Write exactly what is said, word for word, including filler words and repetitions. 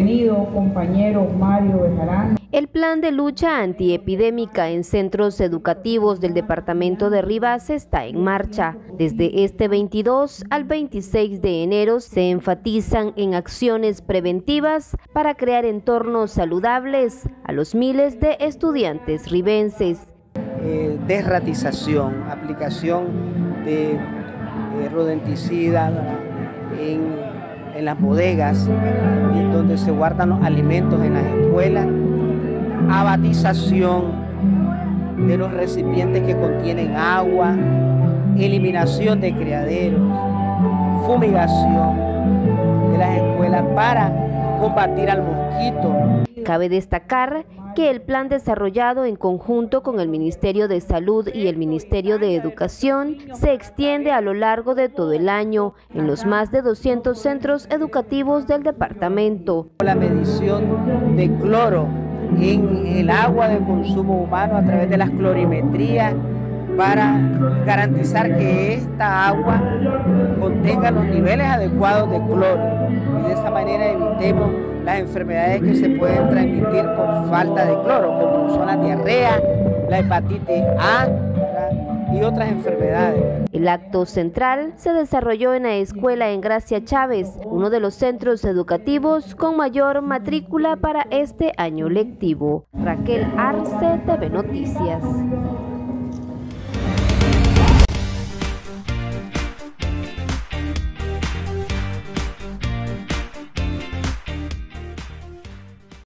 Bienvenido, compañero Mario Bejarano. El plan de lucha antiepidémica en centros educativos del departamento de Rivas está en marcha. Desde este veintidós al veintiséis de enero se enfatizan en acciones preventivas para crear entornos saludables a los miles de estudiantes ribenses. Eh, desratización, aplicación de eh, rodenticida en, en las bodegas donde se guardan los alimentos en las escuelas, abatización de los recipientes que contienen agua, eliminación de criaderos, fumigación de las escuelas para combatir al mosquito. Cabe destacar que el plan desarrollado en conjunto con el Ministerio de Salud y el Ministerio de Educación se extiende a lo largo de todo el año en los más de doscientos centros educativos del departamento. La medición de cloro en el agua de consumo humano a través de las clorimetrías para garantizar que esta agua contenga los niveles adecuados de cloro y de esa manera evitemos las enfermedades que se pueden transmitir por falta de cloro, como son la diarrea, la hepatitis A y otras enfermedades. El acto central se desarrolló en la escuela Engracia Chávez, uno de los centros educativos con mayor matrícula para este año lectivo. Raquel Arce, T V Noticias.